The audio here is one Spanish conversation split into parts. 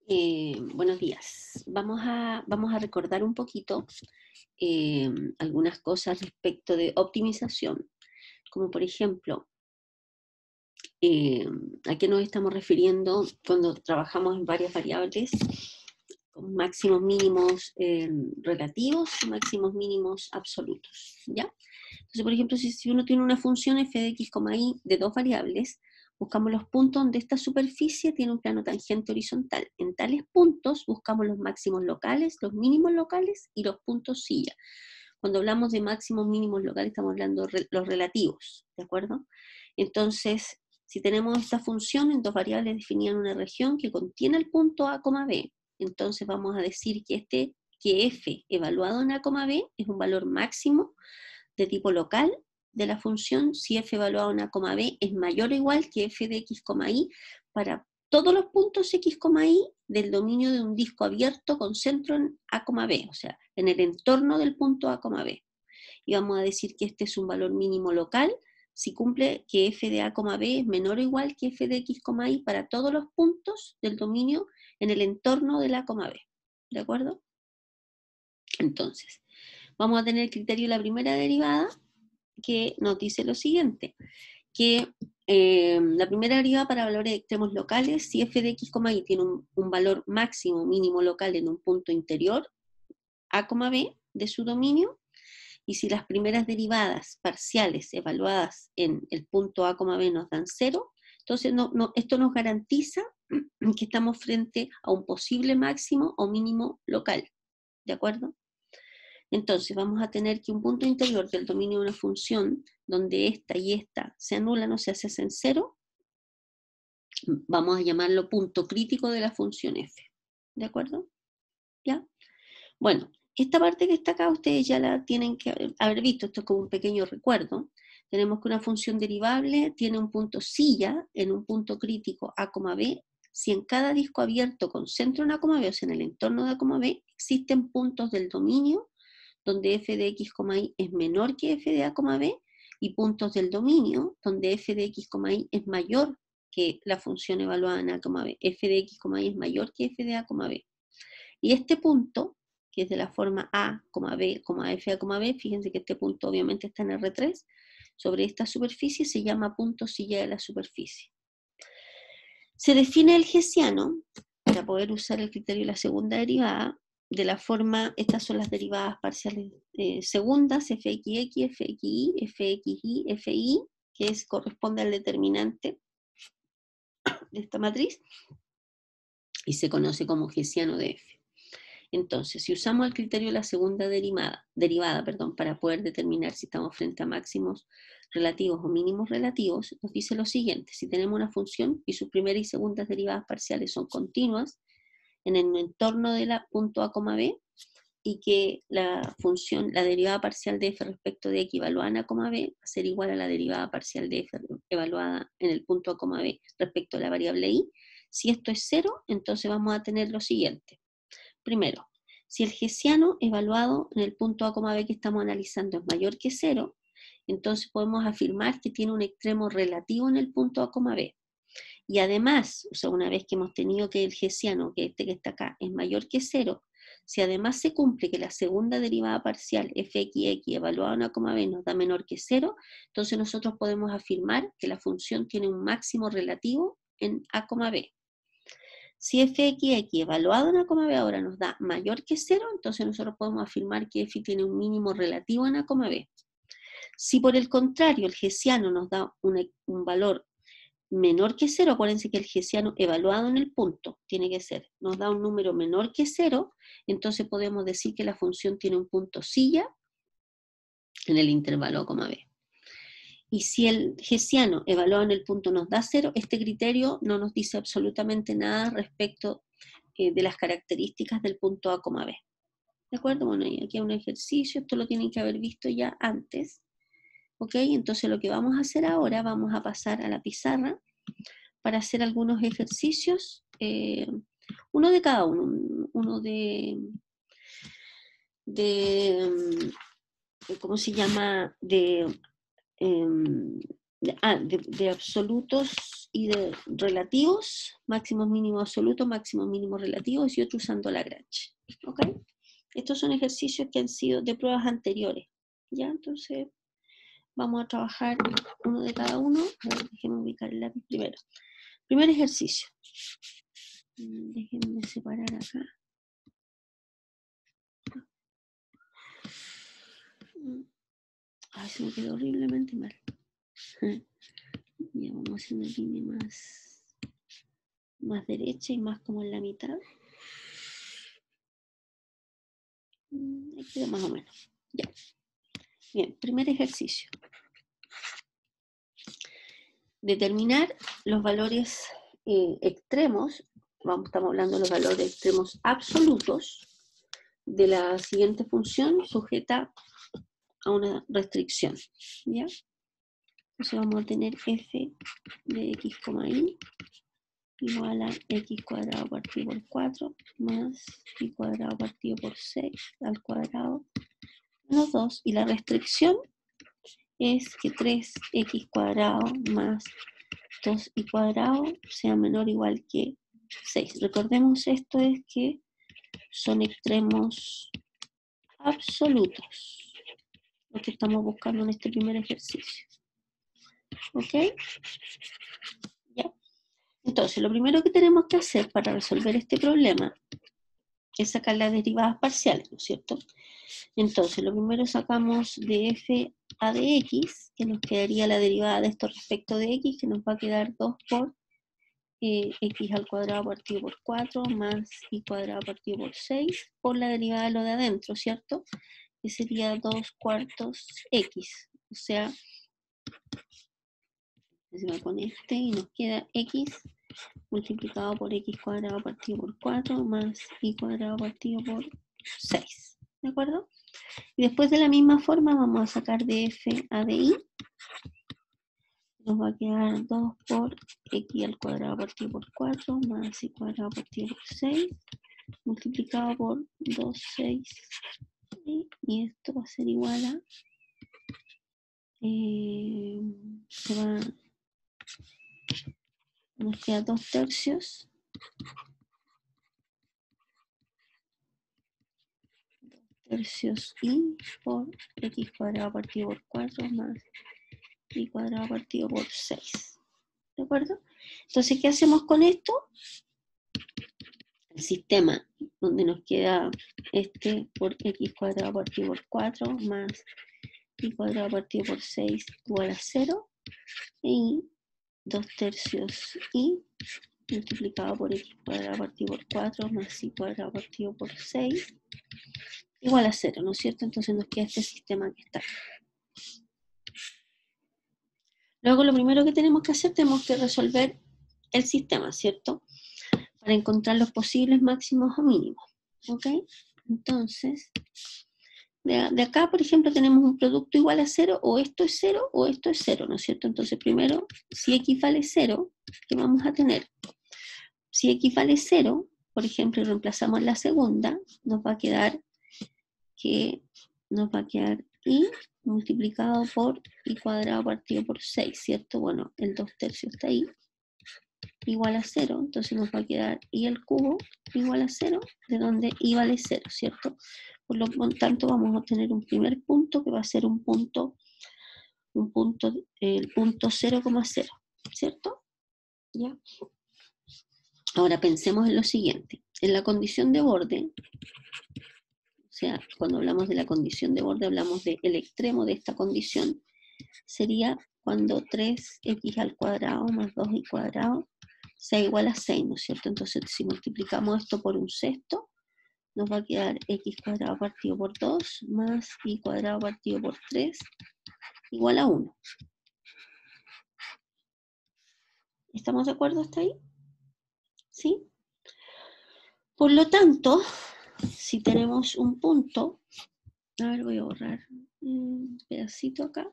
Buenos días. Vamos a recordar un poquito algunas cosas respecto de optimización, como por ejemplo, eh, a qué nos estamos refiriendo cuando trabajamos en varias variables, con máximos mínimos relativos y máximos mínimos absolutos, ¿ya? Entonces, por ejemplo, si uno tiene una función f de x, y de dos variables, buscamos los puntos donde esta superficie tiene un plano tangente horizontal. En tales puntos buscamos los máximos locales, los mínimos locales y los puntos silla. Cuando hablamos de máximos mínimos locales estamos hablando de los relativos, ¿de acuerdo? Entonces, si tenemos esta función en dos variables definidas en una región que contiene el punto A, B, entonces vamos a decir que f evaluado en A, B es un valor máximo de tipo local de la función si f evaluado en A, B es mayor o igual que f de x, y para todos los puntos x, y del dominio de un disco abierto con centro en A, B, o sea, en el entorno del punto A, B. Y vamos a decir que este es un valor mínimo local si cumple que f de A, B es menor o igual que f de x, y para todos los puntos del dominio en el entorno del A, B. ¿De acuerdo? Entonces, vamos a tener el criterio de la primera derivada, que nos dice lo siguiente, que la primera derivada para valores extremos locales, si f de x, y tiene un valor máximo mínimo local en un punto interior, A, B, de su dominio, y si las primeras derivadas parciales evaluadas en el punto A, B nos dan 0, entonces esto nos garantiza que estamos frente a un posible máximo o mínimo local, ¿de acuerdo? Entonces vamos a tener que un punto interior del dominio de una función donde esta y esta se anulan, o sea, se hacen 0, vamos a llamarlo punto crítico de la función f. ¿De acuerdo? ¿Ya? Bueno, esta parte que está acá ustedes ya la tienen que haber visto, esto es como un pequeño recuerdo. Tenemos que una función derivable tiene un punto silla en un punto crítico A, B, si en cada disco abierto con centro en A, B, o sea, en el entorno de A, B, existen puntos del dominio donde f de x, y es menor que f de A, b, y puntos del dominio donde f de x, y es mayor que la función evaluada en A, b. f de x, y es mayor que f de A, b. Y este punto, que es de la forma A, B, f, A, b, fíjense que este punto obviamente está en R3, sobre esta superficie se llama punto silla de la superficie. Se define el hessiano, para poder usar el criterio de la segunda derivada, de la forma, estas son las derivadas parciales segundas, fxx, fxy, fxy, fi, corresponde al determinante de esta matriz, y se conoce como hessiano de f. Entonces, si usamos el criterio de la segunda derivada, para poder determinar si estamos frente a máximos relativos o mínimos relativos, nos dice lo siguiente: si tenemos una función y sus primeras y segundas derivadas parciales son continuas en el entorno de la punto A, B, y que la función, la derivada parcial de f respecto de x evaluada en A, B va a ser igual a la derivada parcial de f evaluada en el punto A, B respecto a la variable y, si esto es 0, entonces vamos a tener lo siguiente. Primero, si el hessiano evaluado en el punto A, B que estamos analizando es mayor que 0, entonces podemos afirmar que tiene un extremo relativo en el punto A, B. Y además, o sea, una vez que hemos tenido que el hessiano, que este que está acá, es mayor que 0, si además se cumple que la segunda derivada parcial fxx evaluada en A, B nos da menor que 0, entonces nosotros podemos afirmar que la función tiene un máximo relativo en A, B. Si fxx evaluado en A, B ahora nos da mayor que 0, entonces nosotros podemos afirmar que f tiene un mínimo relativo en A, B. Si por el contrario el hessiano nos da un valor menor que 0, acuérdense que el hessiano evaluado en el punto tiene que ser, nos da un número menor que 0, entonces podemos decir que la función tiene un punto silla en el intervalo A, B. Y si el hessiano evaluado en el punto nos da 0, este criterio no nos dice absolutamente nada respecto de las características del punto A, B. ¿De acuerdo? Bueno, y aquí hay un ejercicio, esto lo tienen que haber visto ya antes. ¿Ok? Entonces lo que vamos a hacer ahora, vamos a pasar a la pizarra para hacer algunos ejercicios, uno de cada uno ¿cómo se llama? de absolutos y de relativos, máximos mínimos absolutos, máximos mínimos relativos y otro usando Lagrange. ¿Ok? Estos son ejercicios que han sido de pruebas anteriores. ¿Ya? Entonces, vamos a trabajar uno de cada uno. A ver, déjenme ubicar el lápiz primero. Primer ejercicio. Déjenme separar acá. Ay, se me quedó horriblemente mal. Ya vamos a hacer una línea más derecha y más como en la mitad. Ahí queda más o menos. Ya. Bien, primer ejercicio. Determinar los valores extremos, estamos hablando de los valores extremos absolutos de la siguiente función sujeta a una restricción. ¿Ya? Entonces vamos a tener f de x, y igual a x cuadrado partido por 4 más y cuadrado partido por 6 al cuadrado menos 2. Y la restricción es que 3x cuadrado más 2y cuadrado sea menor o igual que 6. Recordemos esto es que son extremos absolutos, lo que estamos buscando en este primer ejercicio. ¿Ok? ¿Ya? Entonces, lo primero que tenemos que hacer para resolver este problema es sacar las derivadas parciales, ¿no es cierto? Entonces, lo primero sacamos de f a de x, que nos quedaría la derivada de esto respecto de x, que nos va a quedar 2 por x al cuadrado partido por 4 más y cuadrado partido por 6 por la derivada de lo de adentro, ¿cierto? Que sería 2 cuartos x. O sea, se va con este y nos queda x multiplicado por x cuadrado partido por 4 más y cuadrado partido por 6. ¿De acuerdo? Y después de la misma forma vamos a sacar de f a de y. Nos va a quedar 2 por x al cuadrado partido por 4 más y cuadrado partido por 6 multiplicado por 2, 6 y esto va a ser igual a nos queda 2 tercios y por x cuadrado partido por 4 más y cuadrado partido por 6. ¿De acuerdo? Entonces, ¿qué hacemos con esto? El sistema donde nos queda este por x cuadrado partido por 4 más y cuadrado partido por 6 igual a 0 y 2 tercios y multiplicado por x cuadrado partido por 4 más y cuadrado partido por 6 igual a 0, ¿no es cierto? Entonces nos queda este sistema que está acá. Luego lo primero que tenemos que hacer, tenemos que resolver el sistema, ¿cierto? Para encontrar los posibles máximos o mínimos, ¿ok? Entonces, de acá, por ejemplo, tenemos un producto igual a 0, o esto es 0, o esto es 0, ¿no es cierto? Entonces, primero, si x vale 0, ¿qué vamos a tener? Si x vale 0, por ejemplo, y reemplazamos la segunda, nos va a quedar y multiplicado por y cuadrado partido por 6, ¿cierto? Bueno, el 2 tercios está ahí, igual a 0, entonces nos va a quedar y el cubo igual a 0, de donde y vale 0, ¿cierto? Por lo tanto, vamos a obtener un primer punto que va a ser el punto 0,0, ¿cierto? ¿Ya? Ahora pensemos en lo siguiente. En la condición de borde, o sea, cuando hablamos de la condición de borde, hablamos del extremo de esta condición, sería cuando 3x al cuadrado más 2y cuadrado sea igual a 6, ¿no es cierto? Entonces, si multiplicamos esto por un sexto, nos va a quedar x cuadrado partido por 2 más y cuadrado partido por 3 igual a 1. ¿Estamos de acuerdo hasta ahí? ¿Sí? Por lo tanto, si tenemos un punto, a ver, voy a borrar un pedacito acá.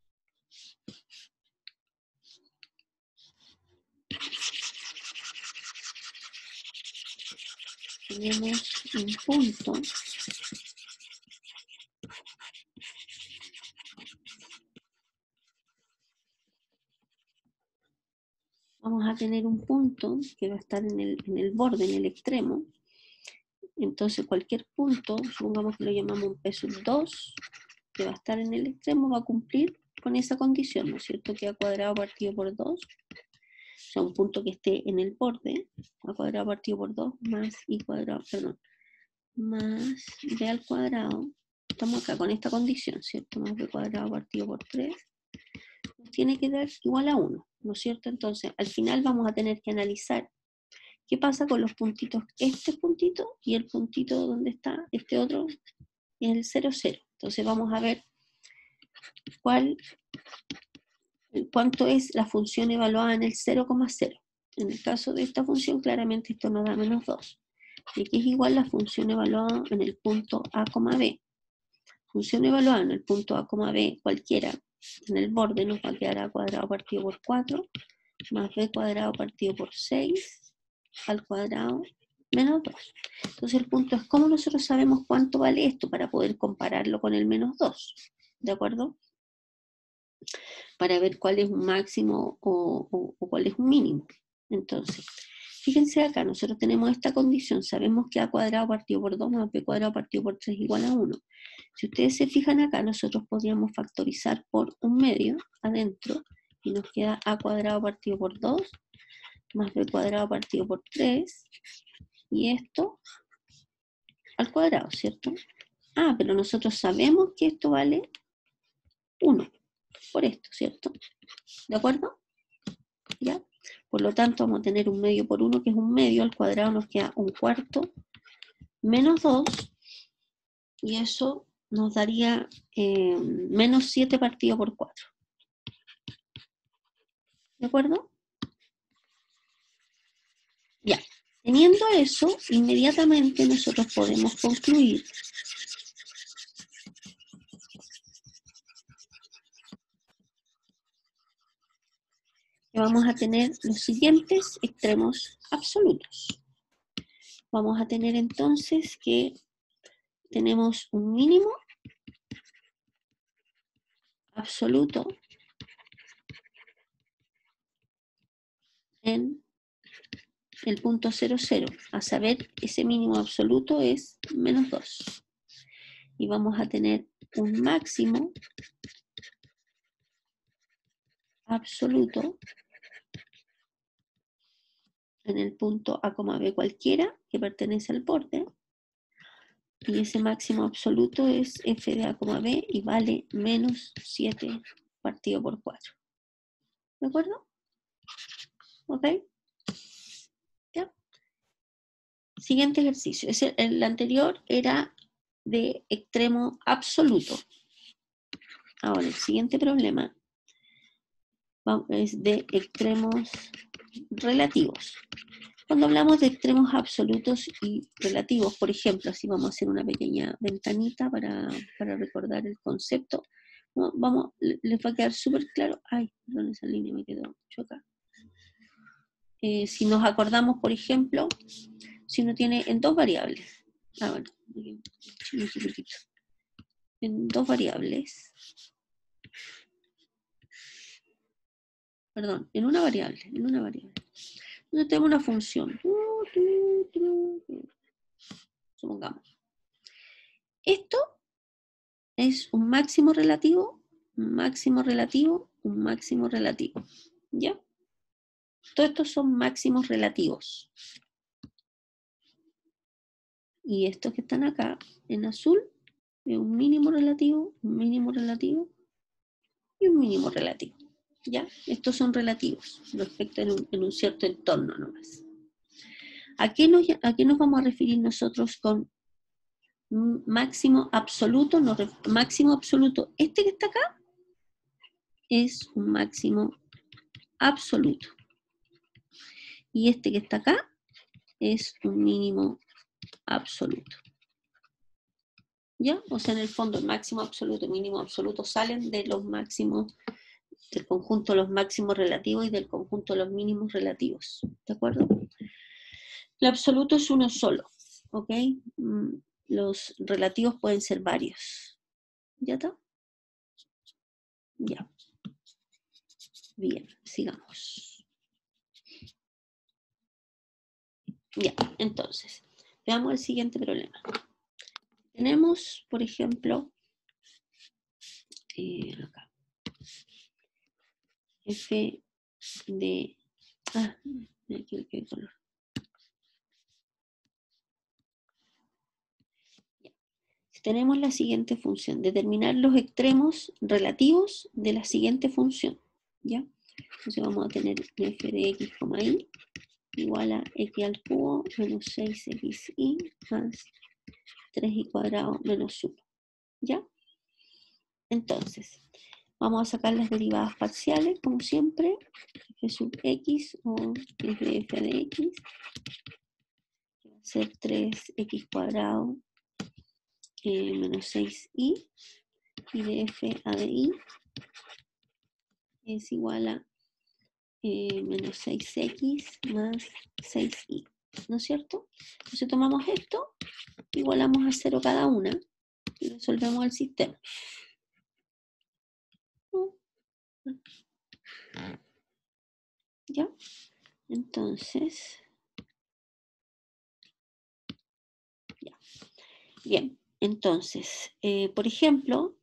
Tenemos un punto tener un punto que va a estar en el borde, en el extremo. Entonces cualquier punto, supongamos que lo llamamos un P sub 2, que va a estar en el extremo, va a cumplir con esa condición, ¿no es cierto? Que a cuadrado partido por 2, o sea, un punto que esté en el borde, a cuadrado partido por 2, más i cuadrado, perdón, más b al cuadrado, estamos acá con esta condición, ¿cierto? Más b cuadrado partido por 3, nos tiene que dar igual a 1, ¿no es cierto? Entonces, al final vamos a tener que analizar qué pasa con los puntitos, este puntito y el puntito donde está este otro, es el 0, 0. Entonces vamos a ver cuánto es la función evaluada en el 0,0. En el caso de esta función, claramente esto nos da menos 2. Y aquí es igual la función evaluada en el punto A, B. Función evaluada en el punto A, B cualquiera, en el borde nos va a quedar a cuadrado partido por 4, más b cuadrado partido por 6, al cuadrado menos 2. Entonces el punto es cómo nosotros sabemos cuánto vale esto para poder compararlo con el menos 2. ¿De acuerdo? Para ver cuál es un máximo o cuál es un mínimo. Entonces, fíjense acá, nosotros tenemos esta condición, sabemos que a cuadrado partido por 2 más b cuadrado partido por 3 igual a 1. Si ustedes se fijan acá, nosotros podríamos factorizar por un medio adentro, y nos queda a cuadrado partido por 2 más b cuadrado partido por 3, y esto al cuadrado, ¿cierto? Ah, pero nosotros sabemos que esto vale 1, por esto, ¿cierto? ¿De acuerdo? ¿Ya? Por lo tanto, vamos a tener un medio por 1, que es un medio, al cuadrado nos queda un cuarto, menos 2, y eso nos daría menos 7 partido por 4. ¿De acuerdo? Ya. Teniendo eso, inmediatamente nosotros podemos concluir que vamos a tener los siguientes extremos absolutos. Vamos a tener entonces que tenemos un mínimo absoluto en el punto 0, 0, a saber, ese mínimo absoluto es menos 2. Y vamos a tener un máximo absoluto en el punto A, B cualquiera, que pertenece al borde, y ese máximo absoluto es f de A, B, y vale menos 7 partido por 4. ¿De acuerdo? ¿Ok? ¿Ya? Siguiente ejercicio. El anterior era de extremo absoluto. Ahora, el siguiente problema es de extremos relativos. Cuando hablamos de extremos absolutos y relativos, por ejemplo, así vamos a hacer una pequeña ventanita para recordar el concepto. Vamos, les va a quedar súper claro. Ay, perdón, esa línea me quedó choca. Si nos acordamos, por ejemplo, si uno tiene en dos variables. Bueno, muy chiquitito. En dos variables. Perdón, en una variable. Entonces tenemos una función. Supongamos. Esto es un máximo relativo, un máximo relativo, un máximo relativo. ¿Ya? Todos estos son máximos relativos. Y estos que están acá en azul es un mínimo relativo, un mínimo relativo y un mínimo relativo. ¿Ya? Estos son relativos respecto en un cierto entorno nomás. ¿A qué nos vamos a referir nosotros con máximo absoluto? Máximo absoluto, este que está acá, es un máximo absoluto. Y este que está acá es un mínimo absoluto. ¿Ya? O sea, en el fondo, el máximo absoluto y mínimo absoluto salen de los máximos, del conjunto de los máximos relativos y del conjunto de los mínimos relativos. ¿De acuerdo? El absoluto es uno solo. ¿Ok? Los relativos pueden ser varios. ¿Ya está? Ya. Bien, sigamos. Ya, entonces, veamos el siguiente problema. Tenemos, por ejemplo, acá, f de... me equivoqué de color. Ya. Tenemos la siguiente función, determinar los extremos relativos de la siguiente función, ¿ya? Entonces vamos a tener f de x, y igual a x al cubo menos 6xy más 3y cuadrado menos 1, ¿ya? Entonces, vamos a sacar las derivadas parciales, como siempre, f sub x o f de f de x, que va a ser 3x cuadrado menos 6y, y de f a de y es igual a menos 6x más 6y, ¿no es cierto? Entonces tomamos esto, igualamos a 0 cada una y resolvemos el sistema. ¿Ya? Entonces, ya. Bien, entonces, por ejemplo,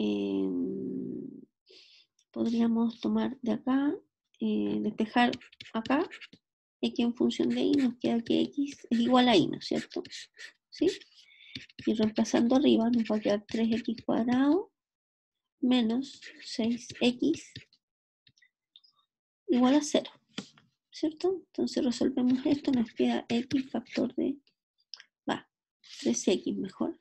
podríamos tomar de acá, despejar acá, x en función de y, nos queda que x es igual a y, ¿no es cierto? ¿Sí? Y reemplazando arriba nos va a quedar 3x cuadrado menos 6x igual a 0, ¿cierto? Entonces resolvemos esto, nos queda x factor de, 3x mejor.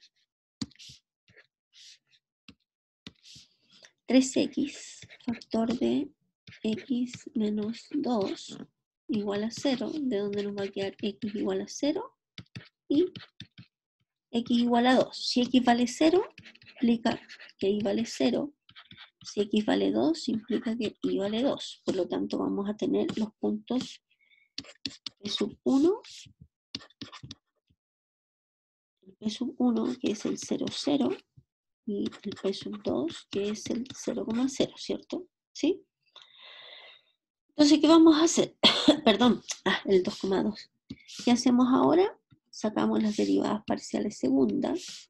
3x factor de x menos 2 igual a 0, de donde nos va a quedar x igual a 0 y x igual a 2. Si x vale 0, implica que y vale 0. Si x vale 2, implica que y vale 2. Por lo tanto, vamos a tener los puntos p sub 1, el p sub 1, que es el 0, 0, y el p sub 2, que es el 0,0, ¿cierto? ¿Sí? Entonces, ¿qué vamos a hacer? Perdón, el 2,2. ¿Qué hacemos ahora? Sacamos las derivadas parciales segundas,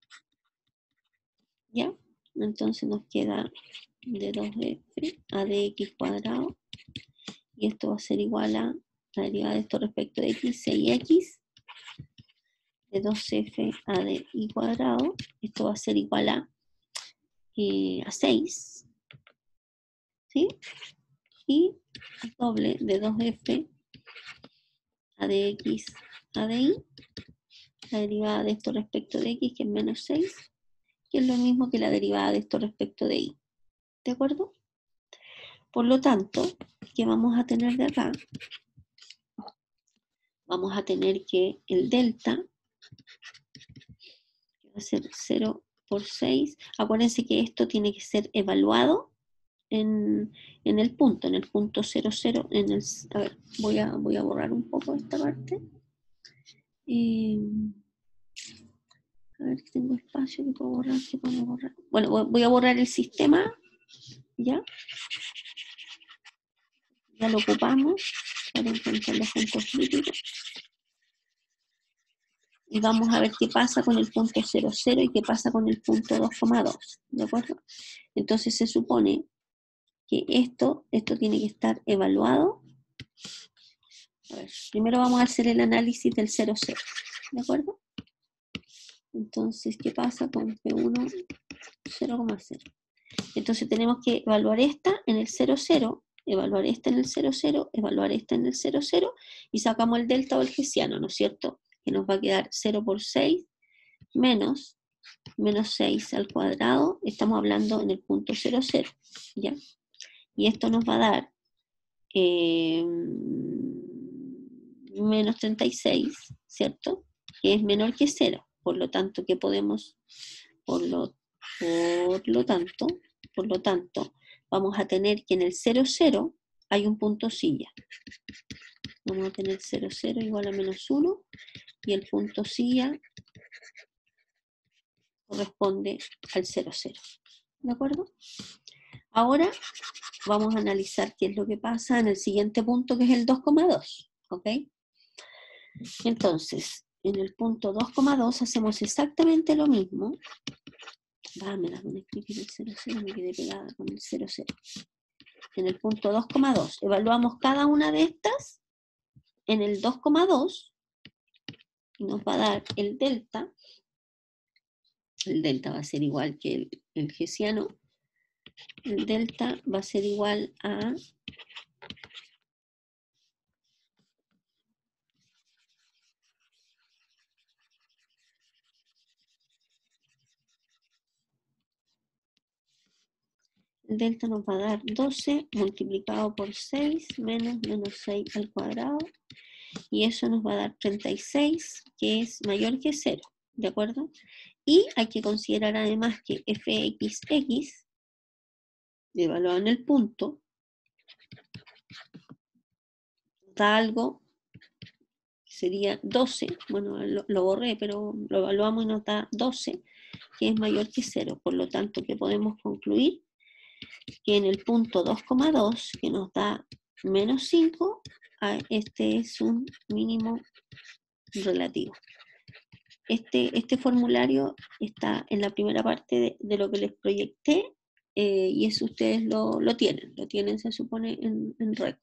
¿ya? Entonces nos queda de 2f a de x cuadrado, y esto va a ser igual a la derivada de esto respecto de x, 6x, de 2f a de y cuadrado, esto va a ser igual a 6, ¿sí? Y doble de 2f a de x a de y, la derivada de esto respecto de x, que es menos 6, que es lo mismo que la derivada de esto respecto de y. ¿De acuerdo? Por lo tanto, ¿qué vamos a tener de acá? Vamos a tener que el delta va a ser 0 por 6. Acuérdense que esto tiene que ser evaluado en el punto 0, 0. A ver, voy a borrar un poco esta parte. A ver, que tengo espacio que puedo borrar, que puedo borrar. Bueno, voy a borrar el sistema, ¿ya? Ya lo ocupamos para encontrar los puntos críticos. Y vamos a ver qué pasa con el punto 0, 0 y qué pasa con el punto 2,2, ¿de acuerdo? Entonces se supone que esto tiene que estar evaluado. A ver, primero vamos a hacer el análisis del 0, 0, ¿de acuerdo? Entonces, ¿qué pasa con P1, 0,0? Entonces tenemos que evaluar esta en el 0, 0, evaluar esta en el 0, 0, evaluar esta en el 0, 0, y sacamos el delta o el hessiano, ¿no es cierto? Que nos va a quedar 0 por 6 menos 6 al cuadrado, estamos hablando en el punto 0, 0, ¿ya? Y esto nos va a dar menos 36, ¿cierto? Que es menor que 0, por lo tanto, ¿qué podemos? Por lo tanto, vamos a tener que en el 0, 0 hay un punto silla. Vamos a tener 0, 0 igual a menos 1, y el punto silla corresponde al 0, 0. ¿De acuerdo? Ahora vamos a analizar qué es lo que pasa en el siguiente punto, que es el 2,2. ¿Ok? Entonces, en el punto 2,2 hacemos exactamente lo mismo. Me la voy a escribir el 0,0, me quedé pegada con el 0,0. En el punto 2,2 evaluamos cada una de estas en el 2,2 y nos va a dar el delta. El delta va a ser igual que el hessiano. El delta va a ser igual a el delta nos va a dar 12 multiplicado por 6 menos 6 al cuadrado, y eso nos va a dar 36, que es mayor que 0, ¿de acuerdo? Y hay que considerar además que fxx, evaluado en el punto, da algo, sería 12, bueno, lo borré, pero lo evaluamos y nos da 12, que es mayor que 0, por lo tanto que podemos concluir que en el punto 2,2, que nos da menos 5, este es un mínimo relativo. Este formulario está en la primera parte de lo que les proyecté, y eso ustedes lo tienen, se supone, en RECO.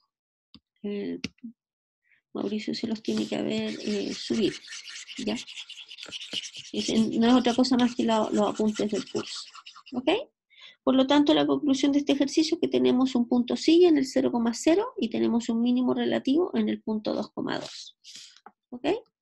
Mauricio se los tiene que haber subido, ¿ya? No es otra cosa más que los apuntes del curso, ¿ok? Por lo tanto, la conclusión de este ejercicio es que tenemos un punto sigue en el 0,0 y tenemos un mínimo relativo en el punto 2,2. ¿Ok?